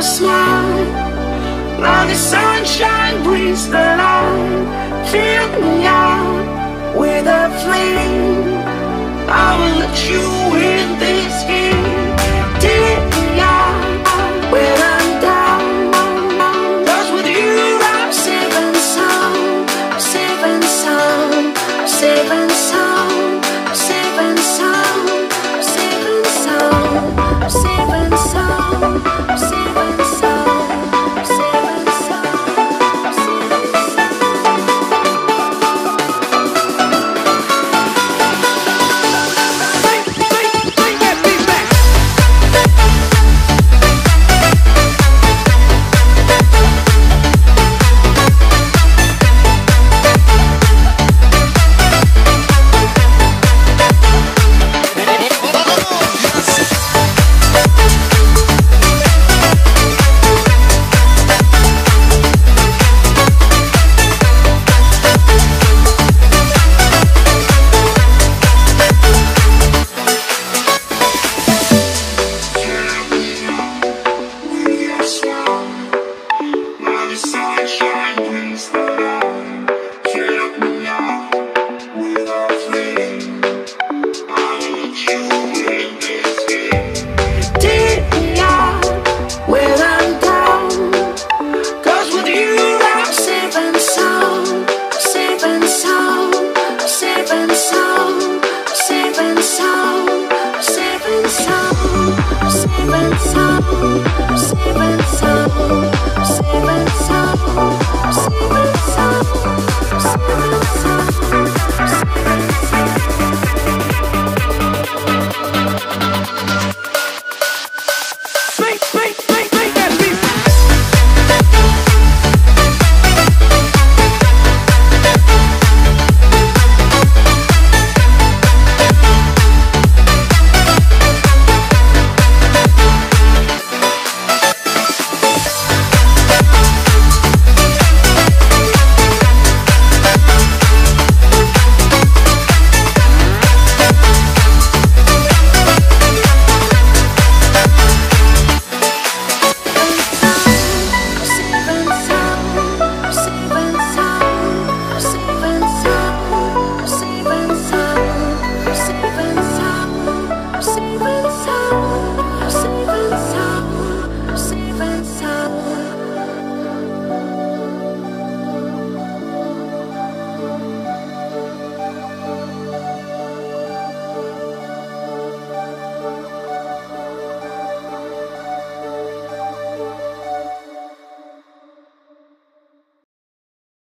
your smile, like the sunshine brings the light. Fill me out with a flame. I will let you in this game. Take me out when I'm down. 'Cause with you I'm safe and sound. I'm safe and sound. I'm safe and sound. I'm safe and sound. I'm safe and sound. I'm safe and sound. I'm safe and sound. I'm safe and sound. I'm safe and sunshine.